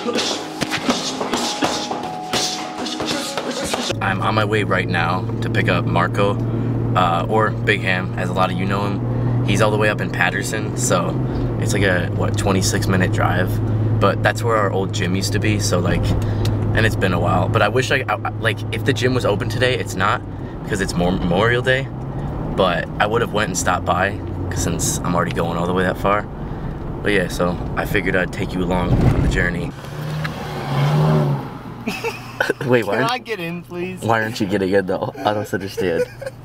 I'm on my way right now to pick up Marco, or Big Ham, as a lot of you know him. He's all the way up in Patterson, so it's like a, what, 26-minute drive. But that's where our old gym used to be, so like, and it's been a while. But I wish like, if the gym was open today, it's not, because it's Memorial Day. But I would have went and stopped by, since I'm already going all the way that far. But yeah, so I figured I'd take you along on the journey. Wait, why? Can I get in, please? Why aren't you getting in though? I don't understand.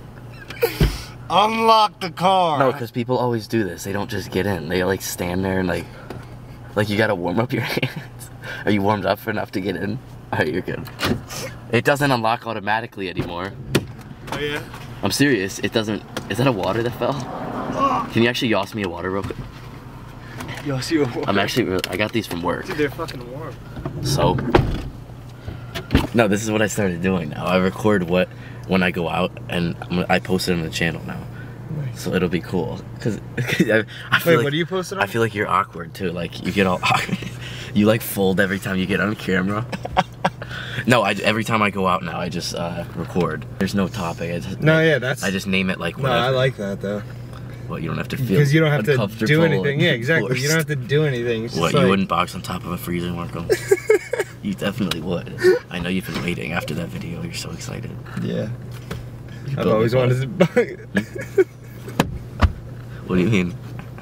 Unlock the car. No, because people always do this. They don't just get in. They like stand there and like you gotta warm up your hands. Are you warmed up enough to get in? Alright, you're good. It doesn't unlock automatically anymore. Oh yeah? I'm serious. It doesn't. Is that a water that fell? Can you actually yoss me a water real quick? Yoss you a water? I'm actually. I got these from work. Dude, they're fucking warm. So. No, this is what I started doing now. I record when I go out, and I post it on the channel now. Nice. So it'll be cool. Cause I feel Wait, like, what do you post it on? I feel like you're awkward too. Like you get all awkward. You like fold every time you get on camera. No, every time I go out now, I just record. There's no topic. I just name it like whatever. No, I like that though. Well, you don't have to feel because you don't have to do anything. Yeah, exactly. Forced. You don't have to do anything. It's what, just you like... wouldn't box on top of a freezer, Marco? You definitely would. I know you've been waiting after that video. You're so excited. Yeah. I've always wanted to buy. What do you mean?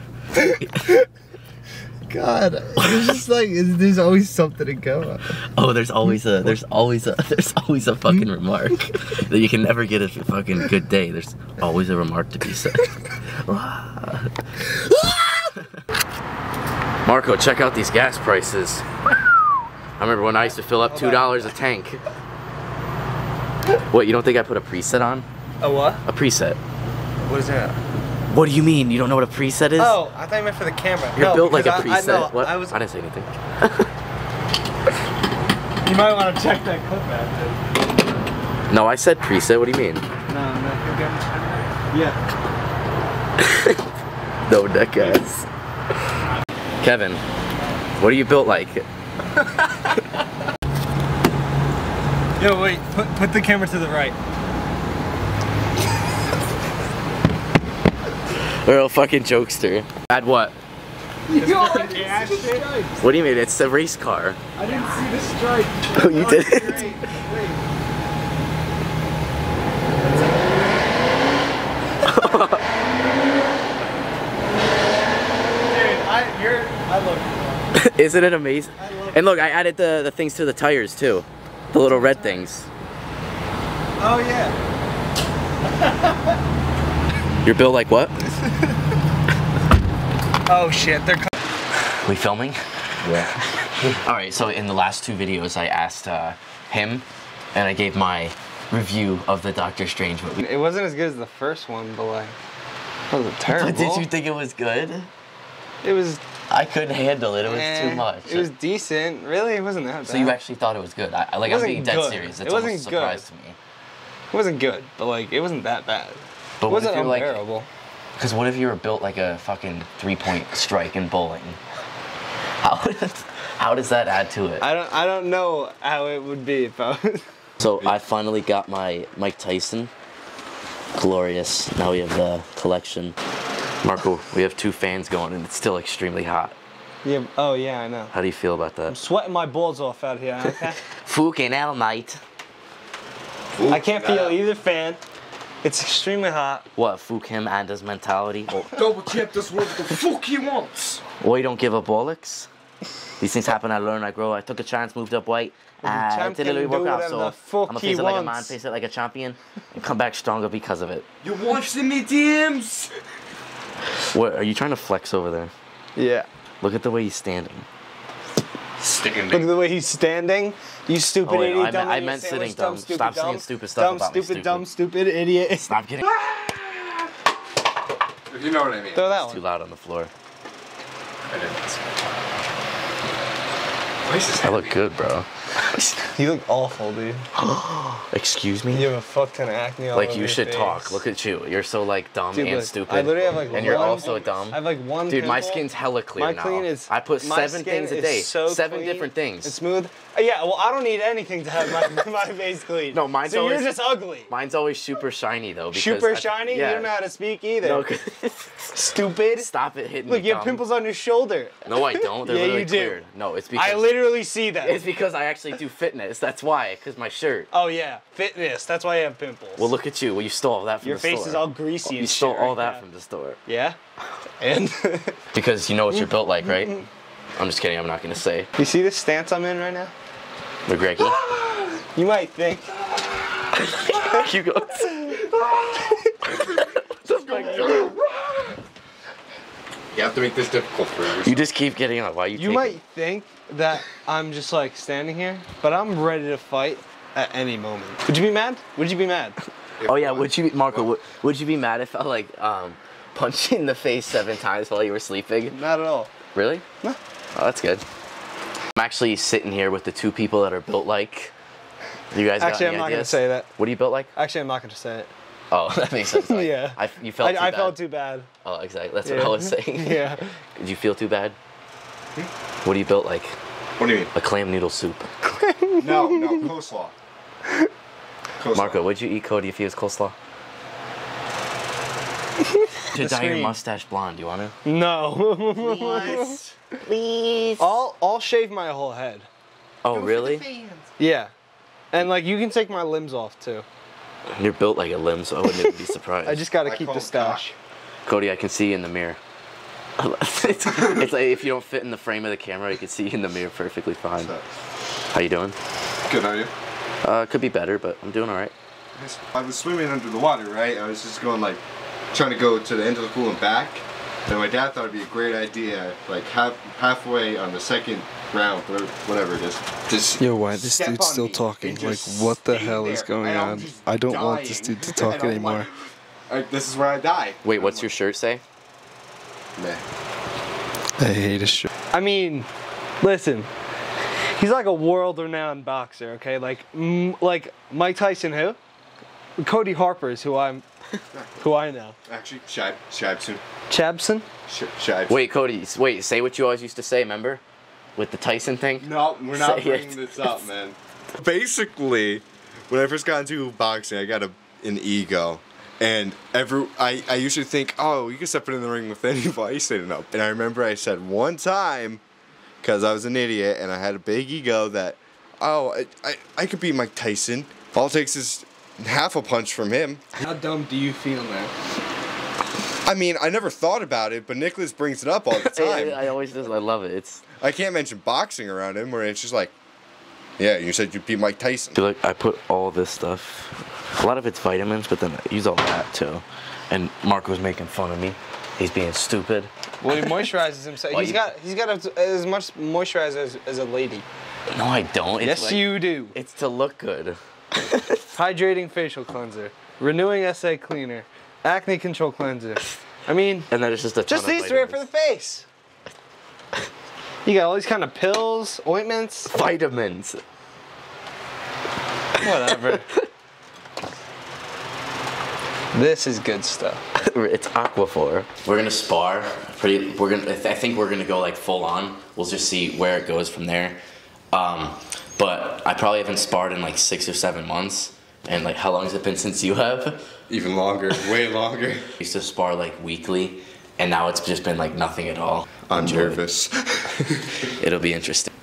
God, it's just like there's always something to go on. Oh, there's always a fucking remark that you can never get a fucking good day. There's always a remark to be said. Marco, check out these gas prices. I remember when I used to fill up $2 a tank. What, you don't think I put a preset on? A what? A preset. What is that? What do you mean? You don't know what a preset is? Oh, I thought you meant for the camera. You're built like a preset. preset. What? I didn't say anything. You might want to check that clip after. No, I said preset. What do you mean? No, okay. Yeah. No, neck ass. Kevin, what are you built like? Yo, wait. Put the camera to the right. We're a fucking jokester. Add what? What do you mean? It's a race car. I didn't see the stripe. Oh, you didn't? I love it. Isn't it amazing? And look, I added the things to the tires too. The little red things. Oh yeah. You're built like what? Oh shit, they're We filming? Yeah. Alright, so in the last two videos I asked him, and I gave my review of the Doctor Strange movie. It wasn't as good as the first one, but like, it wasn't terrible. Did you think it was good? It was... I couldn't handle it, it was too much. It was decent, really, it wasn't that bad. So you actually thought it was good? I'm being dead serious, it's almost a surprise to me. It wasn't good, but like, it wasn't that bad. But it wasn't unbearable. Because what if you were built like a fucking 3-point strike in bowling? How does that add to it? I don't know how it would be if I was... So I finally got my Mike Tyson. Glorious. Now we have the collection. Marco, we have 2 fans going and it's still extremely hot. Yeah. Oh yeah, I know. How do you feel about that? I'm sweating my balls off out here. Okay? Fucking hell, mate. I can't feel either fan. It's extremely hot. What, fuck him and his mentality? Oh. Double check this what the fuck he wants. Well, you don't give a bollocks. These things happen, I learn, I grow. I took a chance, moved up weight. It didn't really work out, so I'm gonna face it like a man, face it like a champion, and come back stronger because of it. You watch the DMs? What, are you trying to flex over there? Yeah. Look at the way he's standing. Look at the way he's standing. You stupid idiot. I meant sitting dumb. Stop saying stupid stuff about me, stupid. Dumb, stupid idiot. Stop getting... If you know what I mean. Throw that It's too loud on the floor. I look good, bro. You look awful, dude. Excuse me? You have a fuck ton of acne all Like, over you your should face. talk. Look at you. You're so, like, dumb Dude, and look, stupid. I literally have like and you're one, also dumb. I have like one Dude, my pimple. skin's hella clear My now. clean is. I put my 7 skin things a is day. So 7 clean. different things. It's smooth. Yeah, well, I don't need anything to have my face clean. No, mine's so always- you're just ugly. Mine's always super shiny, though. Because Super shiny? Yeah. You don't know how to speak either. No, Stupid. stop it hitting Look, me, you have dumb. pimples on your shoulder. No, I don't. They're Yeah, literally you do. cleared. No, it's because I literally see that. it's because I actually do fitness. That's why. Because my shirt. Oh yeah, fitness. That's why you have pimples. Well, look at you. Well, you stole all that from your the store. face is all greasy and You stole shit all right that now. from the store. Yeah. And Because you know what you're built like, right? I'm just kidding. I'm not gonna say. you see this stance I'm in right now? McGregor. You might think. You go. You have to make this difficult for yourself. You just keep getting on. Why you? You take might it? think that I'm just like standing here, but I'm ready to fight at any moment. Would you be mad? Would you be mad? Oh yeah. Would you, Marco? Would you be mad if I like punched you in the face 7 times while you were sleeping? Not at all. Really? No. Oh, that's good. I'm actually sitting here with the 2 people that are built like. You guys got Actually, any I'm not gonna ideas? say that. What are you built like? Actually, I'm not gonna say it. Oh, that makes sense. Like, Yeah. You felt too I bad. felt too bad. Oh, exactly. That's Yeah. what I was saying. Yeah. Did you feel too bad? What are you built like? What do you mean? A clam noodle soup. No, coleslaw. Coleslaw. Marco, what'd you eat, Cody, if he was coleslaw? To dye your screen. mustache blonde, you want to? No. What? Please. I'll shave my whole head. Oh, really? Yeah. And like you can take my limbs off too. You're built like a limb, so I wouldn't even be surprised. I just gotta I keep call the it stash. Cody, I can see you in the mirror. it's like if you don't fit in the frame of the camera, you can see you in the mirror perfectly fine. How you doing? Good, how are you? Could be better, but I'm doing all right. I was swimming under the water, right? I was just going like, trying to go to the end of the pool and back. And my dad thought it'd be a great idea, like halfway on the second round, whatever it is. Just Yo, why this step dude's on still me talking? and Like, just what the stay hell is there. going And I'm on? just I don't want this dying. dude to talk And I'm anymore. like, this is where I die. Wait, what's your shirt say? Meh. I hate his shit. I mean, listen. He's like a world-renowned boxer, okay? Like Mike Tyson, who? Cody Harper is who I know. Actually, Shibson. Chabson? Shibson. Wait, Cody, wait, say what you always used to say, remember? With the Tyson thing? No, we're not Say bringing it. this up, man. Basically, when I first got into boxing, I got an ego. And I usually think, oh, you can step in the ring with anybody standing up. And I remember I said one time, because I was an idiot and I had a big ego, that, oh, I could beat Mike Tyson. All it takes is half a punch from him. How dumb do you feel now? I mean, I never thought about it, but Nicholas brings it up all the time. I always just, I love it. It's. I can't mention boxing around him where it's just like, yeah, you said you beat Mike Tyson. I feel like I put all this stuff. A lot of it's vitamins, but then I use all that too. And Marco's making fun of me. He's being stupid. Well, he moisturizes himself. Why He's you- got as much moisturizer as a lady. No, I don't. It's Yes, like- you do. It's to look good. Hydrating facial cleanser, renewing SA cleaner, acne control cleanser. I mean, And then it's just a ton just of these three are for the vitamins. face. You got all these kind of pills, ointments. Vitamins. Whatever. This is good stuff. It's Aquaphor. We're gonna spar. I think we're gonna go like full on. We'll just see where it goes from there. But I probably haven't sparred in like 6 or 7 months. And like, how long has it been since you have? Even longer, way longer. I used to spar like weekly, and now it's just been like nothing at all. I'm Enjoy it. nervous. It'll be interesting.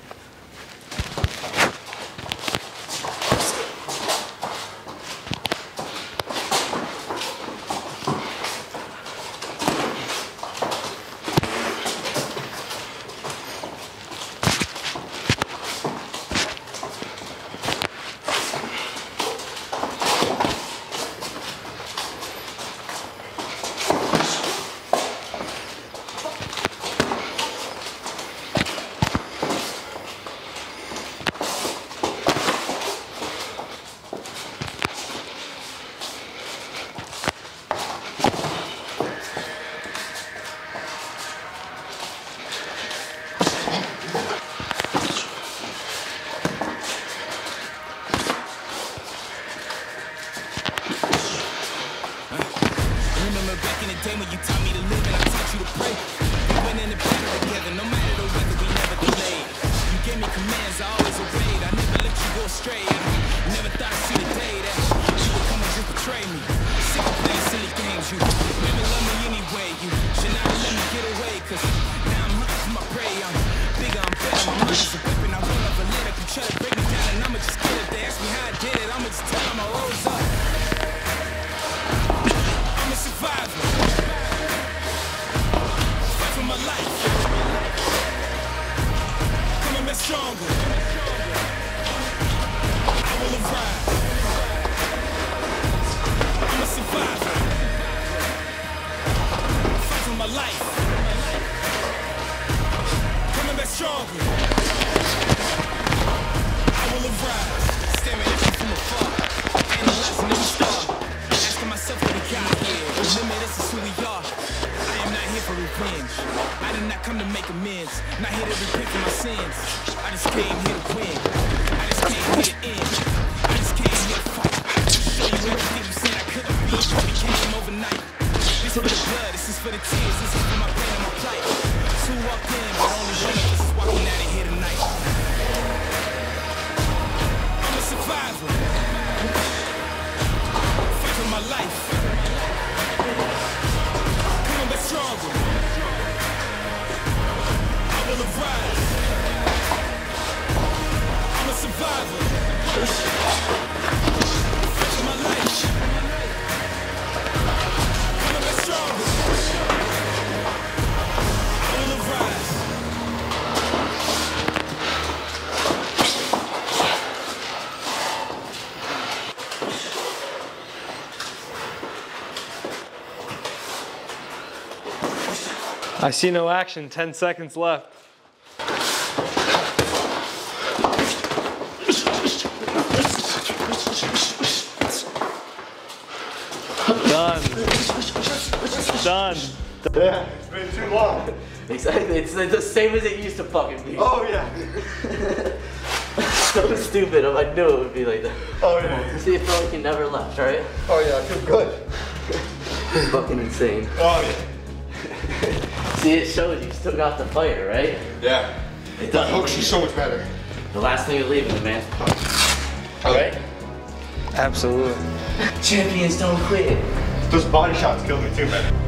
Now I'm hunting for my prey. I'm bigger, I'm better. My mind is a weapon. I roll up a lid. I can try to break me down, and I'ma just kill it. They ask me how I did it. I'ma just tell them I rose up. I'm a survivor. Fight for my life. Coming back stronger. I will arrive. I'm a survivor. Fight for my life. Coming back stronger. I will arrive. Staring at you from afar. Analyzing every star. Asking myself what we got here. The limit is who we are. I am not here for revenge. I did not come to make amends. Not here to repent for my sins. I just came here to win. I just came here to end. I just came here to fight. Show you everything you said I couldn't be. You became overnight. This is for the blood. This is for the tears. This is for my pain and my plight. Two walked in, but only one of us is walking out of here tonight. I'm a survivor. Fight for my life. Coming back stronger. I will arise. I'm a survivor. Fight for my life. Coming back stronger. I will arise. I see no action. 10 seconds left. Done. Done. Yeah, it's been too long. Exactly. It's the same as it used to fucking be. Oh yeah. So stupid. I knew it would be like that. Oh yeah. See, it felt like you never left, right? Oh yeah, I feel good. Fucking insane. Oh yeah. See, it shows you still got the fire, right? Yeah. It That hooks doesn't. you so much better. The last thing you're leaving, man. Alright? Absolutely. Champions don't quit. Those body shots killed me too, man.